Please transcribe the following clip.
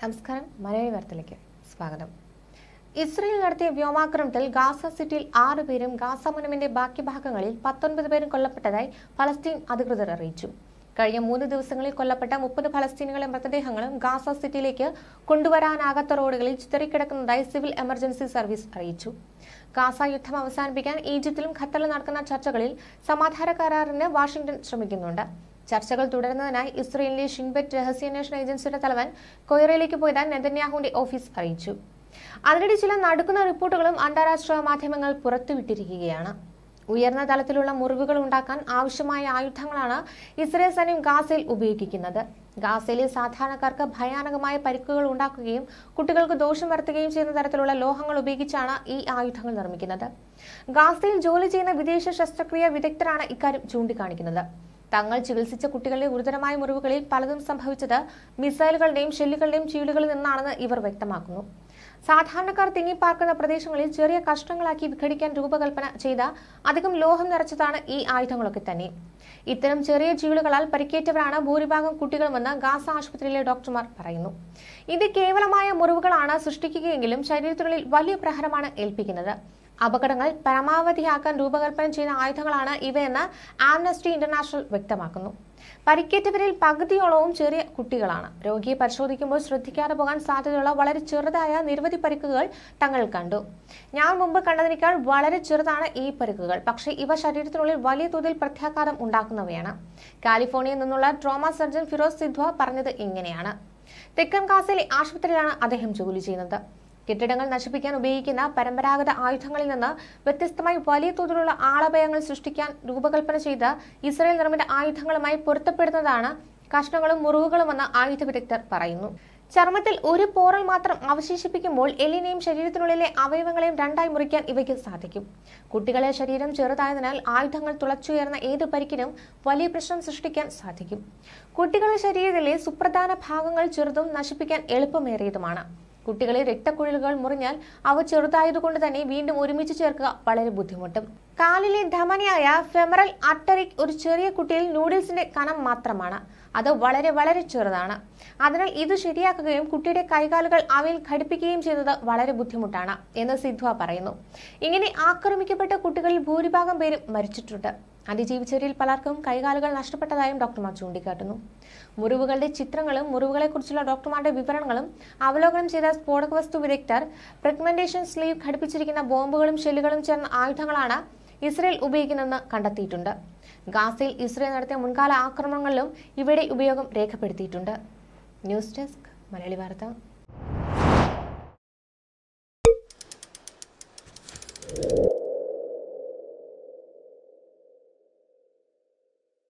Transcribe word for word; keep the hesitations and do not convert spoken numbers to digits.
നമസ്കാരം. മലയാളി വാർത്തയിലേക്ക് സ്വാഗതം. ഇസ്രയേൽ നടത്തിയ വ്യോമാക്രമണത്തിൽ ഗാസ സിറ്റിയിൽ ആറ് പേരും ഗാസ മുനമ്പിന്റെ ബാക്കി ഭാഗങ്ങളിൽ പത്തൊൻപത് പേരും കൊല്ലപ്പെട്ടതായി ഫലസ്തീൻ അധികൃതർ അറിയിച്ചു. കഴിഞ്ഞ മൂന്ന് ദിവസങ്ങളിൽ കൊല്ലപ്പെട്ട മുപ്പത് ഫലസ്തീനികളുടെ മൃതദേഹങ്ങളും ഗാസ സിറ്റിയിലേക്ക് കൊണ്ടുവരാനാകാത്ത റോഡുകളിൽ ചിതറിക്കിടക്കുന്നതായി സിവിൽ എമർജൻസി സർവീസ് അറിയിച്ചു. ഗാസ യുദ്ധം അവസാനിപ്പിക്കാൻ ഈജിപ്തിലും ഖത്തറിലും നടക്കുന്ന ചർച്ചകളിൽ സമാധാന കരാറിന് വാഷിംഗ്ടൺ ശ്രമിക്കുന്നുണ്ട്. ചർച്ചകൾ തുടരുന്നതിനായി ഇസ്രയേലിലെ ഷിൻബെറ്റ് രഹസ്യാന്വേഷണ ഏജൻസിയുടെ തലവൻ കൊയ്റയിലേക്ക് പോയതായി നെതന്യാഹുവിന്റെ ഓഫീസ് അറിയിച്ചു. അതിനിടെ ചില നടുക്കുന്ന റിപ്പോർട്ടുകളും അന്താരാഷ്ട്ര മാധ്യമങ്ങൾ പുറത്തുവിട്ടിരിക്കുകയാണ്. ഉയർന്ന തലത്തിലുള്ള മുറിവുകൾ ഉണ്ടാക്കാൻ ആവശ്യമായ ആയുധങ്ങളാണ് ഇസ്രയേൽ സൈന്യം ഗാസയിൽ ഉപയോഗിക്കുന്നത്. ഗാസയിലെ സാധാരണക്കാർക്ക് ഭയാനകമായ പരിക്കുകൾ ഉണ്ടാക്കുകയും കുട്ടികൾക്ക് ദോഷം വരുത്തുകയും ചെയ്യുന്ന തരത്തിലുള്ള ലോഹങ്ങൾ ഉപയോഗിച്ചാണ് ഈ ആയുധങ്ങൾ നിർമ്മിക്കുന്നത്. ഗാസയിൽ ജോലി ചെയ്യുന്ന വിദേശ ശസ്ത്രക്രിയ വിദഗ്ധരാണ് ഇക്കാര്യം ചൂണ്ടിക്കാണിക്കുന്നത്. തങ്ങൾ ചികിത്സിച്ച കുട്ടികളുടെ ഗുരുതരമായ മുറിവുകളിൽ പലതും സംഭവിച്ചത് മിസൈലുകളുടെയും ഷെല്ലുകളുടെയും ചീളുകളിൽ നിന്നാണെന്ന് ഇവർ വ്യക്തമാക്കുന്നു. സാധാരണക്കാർ തിങ്ങിപ്പാർക്കുന്ന പ്രദേശങ്ങളിൽ ചെറിയ കഷ്ണങ്ങളാക്കി വിഘടിക്കാൻ രൂപകൽപ്പന ചെയ്ത അധികം ലോഹം നിറച്ചതാണ് ഈ ആയുധങ്ങളൊക്കെ തന്നെ. ഇത്തരം ചെറിയ ചീളുകളാൽ പരിക്കേറ്റവരാണ് ഭൂരിഭാഗം കുട്ടികളുമെന്ന് ഗാസ ആശുപത്രിയിലെ ഡോക്ടർമാർ പറയുന്നു. ഇത് കേവലമായ മുറിവുകളാണ് സൃഷ്ടിക്കുകയെങ്കിലും ശരീരത്തിനുള്ളിൽ വലിയ പ്രഹരമാണ് ഏൽപ്പിക്കുന്നത്. അപകടങ്ങൾ പരമാവധിയാക്കാൻ രൂപകൽപ്പന ചെയ്ത ആയുധങ്ങളാണ് ഇവയെന്ന് ആംനസ്റ്റി ഇന്റർനാഷണൽ വ്യക്തമാക്കുന്നു. പരിക്കേറ്റവരിൽ പകുതിയോളവും ചെറിയ കുട്ടികളാണ്. രോഗിയെ പരിശോധിക്കുമ്പോൾ ശ്രദ്ധിക്കാതെ പോകാൻ സാധ്യതയുള്ള വളരെ ചെറുതായ നിരവധി പരിക്കുകൾ തങ്ങൾ കണ്ടു. ഞാൻ മുമ്പ് കണ്ടതിനേക്കാൾ വളരെ ചെറുതാണ് ഈ പരിക്കുകൾ, പക്ഷേ ഇവ ശരീരത്തിനുള്ളിൽ വലിയ തോതിൽ പ്രത്യാഘാതം ഉണ്ടാക്കുന്നവയാണ്. കാലിഫോർണിയയിൽ നിന്നുള്ള ട്രോമ സർജൻ ഫിറോസ് സിദ്വ പറഞ്ഞത് ഇങ്ങനെയാണ്. തെക്കൻ ഗാസയിലെ ആശുപത്രിയിലാണ് അദ്ദേഹം ജോലി ചെയ്യുന്നത്. കെട്ടിടങ്ങൾ നശിപ്പിക്കാൻ ഉപയോഗിക്കുന്ന പരമ്പരാഗത ആയുധങ്ങളിൽ നിന്ന് വ്യത്യസ്തമായി വലിയ തോതിലുള്ള ആളഭയങ്ങൾ സൃഷ്ടിക്കാൻ രൂപകൽപ്പന ചെയ്ത ഇസ്രയേൽ നിർമ്മിത ആയുധങ്ങളുമായി പൊരുത്തപ്പെടുന്നതാണ് കഷ്ണങ്ങളും മുറിവുകളുമെന്ന് ആയുധ വിദഗ്ധർ പറയുന്നു. ചർമ്മത്തിൽ ഒരു പോറൽ മാത്രം അവശേഷിപ്പിക്കുമ്പോൾ എല്ലിനെയും ശരീരത്തിനുള്ളിലെ അവയവങ്ങളെയും രണ്ടായി മുറിക്കാൻ ഇവയ്ക്ക് സാധിക്കും. കുട്ടികളെ ശരീരം ചെറുതായതിനാൽ ആയുധങ്ങൾ തുളച്ചുയർന്ന ഏത് പരിക്കിനും വലിയ പ്രശ്നം സൃഷ്ടിക്കാൻ സാധിക്കും. കുട്ടികളുടെ ശരീരത്തിലെ സുപ്രധാന ഭാഗങ്ങൾ ചെറുതും നശിപ്പിക്കാൻ എളുപ്പമേറിയതുമാണ്. കുട്ടികളെ രക്തക്കുഴലുകൾ മുറിഞ്ഞാൽ അവ ചെറുതായതുകൊണ്ട് തന്നെ വീണ്ടും ഒരുമിച്ച് ചേർക്കുക വളരെ ബുദ്ധിമുട്ടും. കാലിലെ ധമനിയായ ഫെമറൽ ആർട്ടറിക് ഒരു ചെറിയ കുട്ടിയിൽ നൂഡിൽസിന്റെ കനം മാത്രമാണ്. അത് വളരെ വളരെ ചെറുതാണ്. അതിനാൽ ഇത് ശരിയാക്കുകയും കുട്ടിയുടെ കൈകാലുകൾ അവയിൽ ഘടിപ്പിക്കുകയും ചെയ്യുന്നത് വളരെ ബുദ്ധിമുട്ടാണ് എന്ന് സിദ്വ പറയുന്നു. ഇങ്ങനെ ആക്രമിക്കപ്പെട്ട കുട്ടികളിൽ ഭൂരിഭാഗം പേരും മരിച്ചിട്ടുണ്ട്. അതിജീവിച്ചവരിൽ പലർക്കും കൈകാലുകൾ നഷ്ടപ്പെട്ടതായും ഡോക്ടർമാർ ചൂണ്ടിക്കാട്ടുന്നു. മുറിവുകളുടെ ചിത്രങ്ങളും മുറിവുകളെക്കുറിച്ചുള്ള ഡോക്ടർമാരുടെ വിവരണങ്ങളും അവലോകനം ചെയ്ത സ്ഫോടക വസ്തു വിദഗ്ധർ പ്രഗ്മെന്റേഷൻ സ്ലീവ് ഘടിപ്പിച്ചിരിക്കുന്ന ബോംബുകളും ഷെല്ലുകളും ചേർന്ന ആയുധങ്ങളാണ് ഇസ്രയേൽ ഉപയോഗിക്കുന്നതെന്ന് കണ്ടെത്തിയിട്ടുണ്ട്. ഗാസയിൽ ഇസ്രയേൽ നടത്തിയ മുൻകാല ആക്രമണങ്ങളിലും ഇവയുടെ ഉപയോഗം രേഖപ്പെടുത്തിയിട്ടുണ്ട്. ന്യൂസ് ഡെസ്ക് മലയാളി വാർത്ത.